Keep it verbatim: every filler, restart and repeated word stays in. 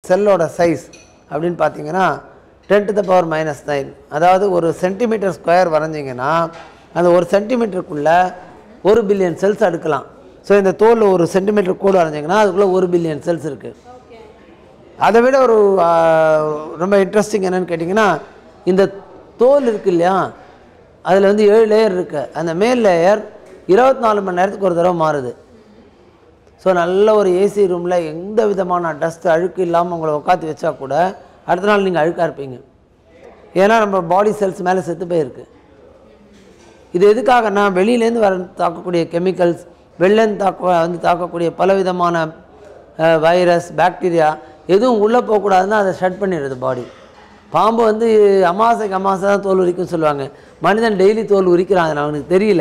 செல்லோட size அப்படின்னு பார்த்தீங்கன்னா ten to the power minus nine. அதாவது ஒரு சென்டிமீட்டர் ஸ்கொயர் வரைஞ்சிங்கன்னா அந்த ஒரு சென்டிமீட்டருக்குள்ளே ஒரு பில்லியன் செல்ஸ் அடுக்கலாம். ஸோ இந்த தோல் ஒரு சென்டிமீட்டர் கோடு வரைஞ்சிங்கன்னா அதுக்குள்ளே ஒரு பில்லியன் செல்ஸ் இருக்குது. அதை விட ஒரு ரொம்ப இன்ட்ரெஸ்டிங் என்னென்னு கேட்டிங்கன்னா, இந்த தோல் இருக்குது இல்லையா, அதில் வந்து ஏழு லேயர் இருக்குது. அந்த மேல் லேயர் இருபத்தி நாலு மணி நேரத்துக்கு ஒரு தடவை மாறுது. ஸோ நல்ல ஒரு ஏசி ரூமில் எந்த விதமான டஸ்ட் அழுக்கு இல்லாமல் உங்களை உட்காந்து வச்சா கூட அடுத்த நாள் நீங்கள் அழுக்காக இருப்பீங்க. ஏன்னா நம்ம பாடி செல்ஸ் மேலே செத்து போயிருக்கு. இது எதுக்காகனா வெளியிலேருந்து வர தாக்கக்கூடிய கெமிக்கல்ஸ், வெளிலேருந்து தாக்க வந்து தாக்கக்கூடிய பலவிதமான வைரஸ், பாக்டீரியா எதுவும் உள்ளே போகக்கூடாதுன்னா அதை ஷட் பண்ணிடுது பாடி. பாம்பு வந்து அமாவாசைக்கு அமாவாசை தான் தோல் உரிக்கும்னு சொல்லுவாங்க. மனிதன் டெய்லி தோல் உரிக்கிறான், அவனுக்கு தெரியல.